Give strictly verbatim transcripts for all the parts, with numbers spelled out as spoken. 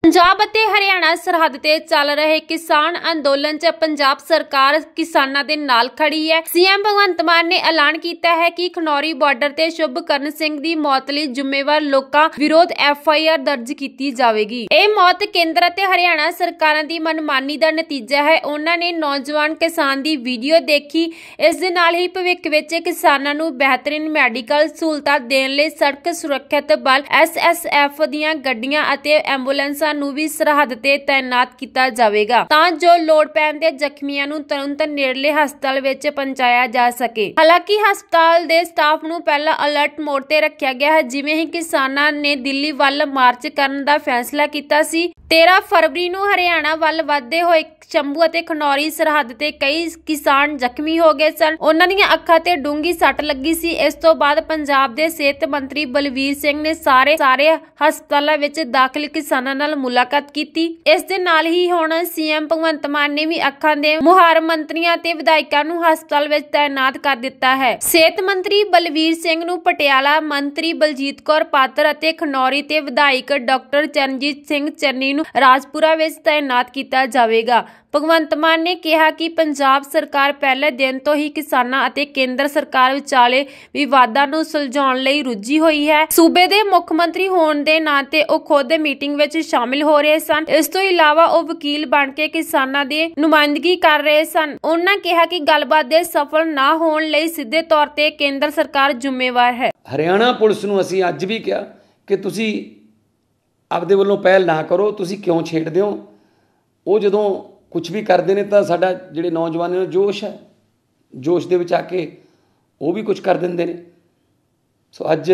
पंजाब ਅਤੇ हरियाणा सरहद ਤੇ ਚੱਲ ਰਹੇ किसान अंदोलन 'ਚ पंजाब सरकार किसानां ਦੇ ਨਾਲ खड़ी है। सीएम भगवंत मान ने ऐलान किया है कि खनौरी बॉर्डर ਤੇ शुभकरण सिंह ਦੀ मौत ਲਈ ਜ਼ਿੰਮੇਵਾਰ ਲੋਕਾਂ ਵਿਰੁੱਧ एफ आई आर दर्ज की जाएगी। ਇਹ मौत केंद्र ਅਤੇ हरियाणा सरकारां ਦੀ मनमानी ਦਾ ਨਤੀਜਾ है। ਉਹਨਾਂ ਨੇ ਨੌਜਵਾਨ ਕਿਸਾਨ ਦੀ ਵੀਡੀਓ ਦੇਖੀ। ਇਸ ਦੇ ਨਾਲ ਹੀ ਭਵਿੱਖ ਵਿੱਚ ਕਿਸਾਨਾਂ ਨੂੰ ਬਿਹਤਰੀਨ ਮੈਡੀਕਲ ਸਹੂਲਤਾਂ ਦੇਣ ਲਈ ਸੜਕ ਸੁਰੱਖਿਅਤ ਬਲ एस एस एफ ਦੀਆਂ ਗੱਡੀਆਂ ਅਤੇ ਐਂਬੂਲੈਂਸਾਂ ਨੂੰ ਵੀ ਸਰਹੱਦ ਤੇ ਤਾਇਨਾਤ ਕੀਤਾ ਜਾਵੇਗਾ ਤਾਂ ਜੋ ਲੋੜ ਪੈਣ ਤੇ ਜ਼ਖਮੀਆਂ ਨੂੰ ਤੁਰੰਤ ਨੇੜਲੇ ਹਸਪਤਾਲ ਵਿੱਚ ਪਹੁੰਚਾਇਆ ਜਾ ਸਕੇ। ਹਾਲਾਂਕਿ ਹਸਪਤਾਲ ਦੇ ਸਟਾਫ ਨੂੰ ਪਹਿਲਾਂ ਅਲਰਟ ਮੋਡ ਤੇ ਰੱਖਿਆ ਗਿਆ ਹੈ। ਜਿਵੇਂ ਹੀ ਕਿਸਾਨਾਂ ਨੇ ਦਿੱਲੀ ਵੱਲ ਮਾਰਚ ਕਰਨ ਦਾ ਫੈਸਲਾ ਕੀਤਾ ਸੀ, तेरह फरवरी ਨੂੰ ਹਰਿਆਣਾ ਵੱਲ ਵਧਦੇ ਹੋਏ ਸ਼ੰਭੂ ਅਤੇ ਖਨੌਰੀ ਸਰਹੱਦ ਤੇ ਕਈ ਕਿਸਾਨ ਜ਼ਖਮੀ ਹੋ ਗਏ ਸਨ। ਉਹਨਾਂ ਦੀਆਂ ਅੱਖਾਂ ਤੇ ਡੂੰਗੀ ਸੱਟ ਲੱਗੀ ਸੀ। ਇਸ ਤੋਂ ਬਾਅਦ ਪੰਜਾਬ ਦੇ ਸਿਹਤ ਮੰਤਰੀ ਬਲਵੀਰ ਸਿੰਘ ਨੇ ਸਾਰੇ ਸਾਰੇ ਹਸਪਤਾਲਾਂ ਵਿੱਚ ਦਾਖਲ ਕਿਸਾਨਾਂ ਨਾਲ ਮੁਲਾਕਾਤ ਕੀਤੀ। ਇਸ ਦੇ ਨਾਲ ਹੀ ਹੁਣ ਸੀਐਮ ਭਗਵੰਤ ਮਾਨ ਨੇ ਵੀ ਅੱਖਾਂ ਦੇ ਮੁਹਾਰ ਮੰਤਰੀਆਂ ਤੇ ਵਿਧਾਇਕਾਂ ਨੂੰ ਹਸਪਤਾਲ ਵਿੱਚ ਤਾਇਨਾਤ ਕਰ ਦਿੱਤਾ ਹੈ। ਸਿਹਤ ਮੰਤਰੀ ਬਲਵੀਰ ਸਿੰਘ ਨੂੰ ਪਟਿਆਲਾ, ਮੰਤਰੀ ਬਲਜੀਤ ਕੌਰ ਪਾਤਰ ਅਤੇ ਖਨੌਰੀ ਤੇ ਵਿਧਾਇਕ ਡਾਕਟਰ ਚਰਨਜੀਤ ਸਿੰਘ ਚੰਨੀ ਨੂੰ ਰਾਜਪੁਰਾ ਵਿੱਚ ਤਾਇਨਾਤ ਕੀਤਾ ਜਾਵੇਗਾ। ਭਗਵੰਤ ਮਾਨ ਨੇ ਕਿਹਾ ਕਿ ਪੰਜਾਬ ਸਰਕਾਰ ਪਹਿਲੇ ਦਿਨ ਤੋਂ ਹੀ ਕਿਸਾਨਾਂ ਅਤੇ ਕੇਂਦਰ ਸਰਕਾਰ ਵਿਚਾਲੇ ਵਿਵਾਦਾਂ ਨੂੰ ਸੁਲਝਾਉਣ ਲਈ ਰੁੱਝੀ ਹੋਈ ਹੈ। ਸੂਬੇ ਦੇ ਮੁੱਖ ਮੰਤਰੀ ਹੋਣ ਦੇ ਨਾਤੇ ਉਹ ਖੁਦ ਮੀਟਿੰਗ ਵਿੱਚ ਸ਼ਾਮਿਲ ਹੋ ਰਹੇ ਸਨ। ਇਸ ਤੋਂ ਇਲਾਵਾ ਉਹ ਵਕੀਲ ਬਣ ਕੇ ਕਿਸਾਨਾਂ ਦੀ ਨੁਮਾਇੰਦਗੀ ਕਰ ਰਹੇ ਸਨ। ਉਹਨਾਂ ਕਿਹਾ ਕਿ ਗੱਲਬਾਤ ਦੇ ਸਫਲ ਨਾ ਹੋਣ ਲਈ ਸਿੱਧੇ ਤੌਰ ਤੇ ਕੇਂਦਰ ਸਰਕਾਰ ਜ਼ਿੰਮੇਵਾਰ ਹੈ। ਹਰਿਆਣਾ ਪੁਲਿਸ ਨੂੰ ਅਸੀਂ ਅੱਜ ਵੀ ਕਿਹਾ ਕਿ ਤੁਸੀਂ ਆਪਦੇ ਵੱਲੋਂ ਪਹਿਲ ਨਾ ਕਰੋ, ਤੁਸੀਂ ਕਿਉਂ ਛੇੜਦੇ ਹੋ। ਉਹ ਜਦੋਂ ਕੁਛ ਵੀ ਕਰਦੇ ਨੇ ਤਾਂ ਸਾਡਾ ਜਿਹੜੇ ਨੌਜਵਾਨਾਂ ਨੂੰ ਜੋਸ਼ ਹੈ, ਜੋਸ਼ ਦੇ ਵਿੱਚ ਆ ਕੇ ਉਹ ਵੀ ਕੁਛ ਕਰ ਦਿੰਦੇ ਨੇ। ਸੋ ਅੱਜ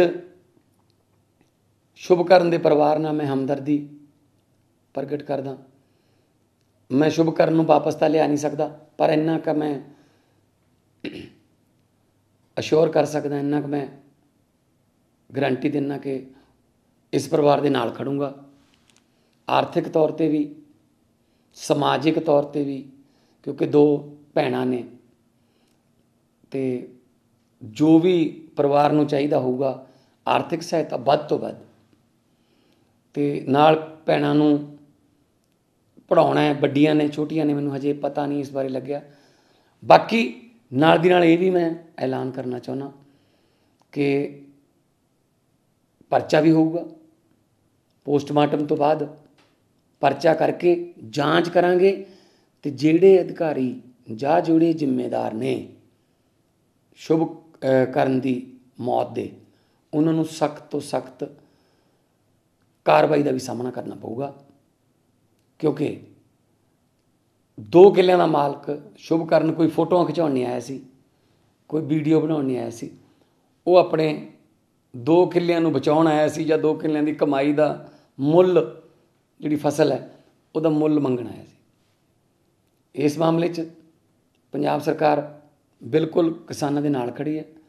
ਸ਼ੁਭਕਰਨ ਦੇ ਪਰਿਵਾਰ ਨਾਲ ਮੈਂ ਹਮਦਰਦੀ ਪ੍ਰਗਟ ਕਰਦਾ। ਮੈਂ ਸ਼ੁਭਕਰਨ ਨੂੰ ਵਾਪਸ ਤਾਂ ਲਿਆ ਨਹੀਂ ਸਕਦਾ, ਪਰ ਇੰਨਾ ਕੁ ਮੈਂ ਅਸ਼ੋਰ ਕਰ ਸਕਦਾ, ਇੰਨਾ ਕੁ ਮੈਂ ਗਰੰਟੀ ਦਿੰਦਾ ਕਿ ਇਸ ਪਰਿਵਾਰ ਦੇ ਨਾਲ ਖੜੂੰਗਾ। ਆਰਥਿਕ ਤੌਰ 'ਤੇ ਵੀ, ਸਮਾਜਿਕ ਤੌਰ 'ਤੇ ਵੀ, ਕਿਉਂਕਿ ਦੋ ਭੈਣਾਂ ਨੇ ਅਤੇ ਜੋ ਵੀ ਪਰਿਵਾਰ ਨੂੰ ਚਾਹੀਦਾ ਹੋਊਗਾ ਆਰਥਿਕ ਸਹਾਇਤਾ ਵੱਧ ਤੋਂ ਵੱਧ, ਅਤੇ ਨਾਲ ਭੈਣਾਂ ਨੂੰ ਪੜ੍ਹਾਉਣਾ ਹੈ। ਵੱਡੀਆਂ ਨੇ, ਛੋਟੀਆਂ ਨੇ, ਮੈਨੂੰ ਹਜੇ ਪਤਾ ਨਹੀਂ ਇਸ ਬਾਰੇ ਲੱਗਿਆ। ਬਾਕੀ ਨਾਲ ਦੀ ਨਾਲ ਇਹ ਵੀ ਮੈਂ ਐਲਾਨ ਕਰਨਾ ਚਾਹੁੰਦਾ ਕਿ ਪਰਚਾ ਵੀ ਹੋਊਗਾ। ਪੋਸਟਮਾਰਟਮ ਤੋਂ ਬਾਅਦ ਪਰਚਾ ਕਰਕੇ ਜਾਂਚ ਕਰਾਂਗੇ ਅਤੇ ਜਿਹੜੇ ਅਧਿਕਾਰੀ ਜਾਂ ਜਿਹੜੇ ਜ਼ਿੰਮੇਦਾਰ ਨੇ ਸ਼ੁਭਕਰਨ ਦੀ ਮੌਤ ਦੇ, ਉਹਨਾਂ ਨੂੰ ਸਖਤ ਤੋਂ ਸਖਤ ਕਾਰਵਾਈ ਦਾ ਵੀ ਸਾਹਮਣਾ ਕਰਨਾ ਪਊਗਾ। ਕਿਉਂਕਿ ਦੋ ਕਿੱਲਿਆਂ ਦਾ ਮਾਲਕ ਸ਼ੁਭਕਰਨ ਕੋਈ ਫੋਟੋਆਂ ਖਿਚਾਉਣ ਨਹੀਂ ਆਇਆ ਸੀ, ਕੋਈ ਵੀਡੀਓ ਬਣਾਉਣ ਨਹੀਂ ਆਇਆ ਸੀ। ਉਹ ਆਪਣੇ ਦੋ ਕਿੱਲਿਆਂ ਨੂੰ ਬਚਾਉਣ ਆਇਆ ਸੀ, ਜਾਂ ਦੋ ਕਿੱਲਿਆਂ ਦੀ ਕਮਾਈ ਦਾ ਮੁੱਲ, ਜਿਹੜੀ ਫਸਲ ਹੈ ਉਹਦਾ ਮੁੱਲ ਮੰਗਣ ਆਇਆ ਸੀ। ਇਸ ਮਾਮਲੇ 'ਚ ਪੰਜਾਬ ਸਰਕਾਰ ਬਿਲਕੁਲ ਕਿਸਾਨਾਂ ਦੇ ਨਾਲ ਖੜੀ ਹੈ।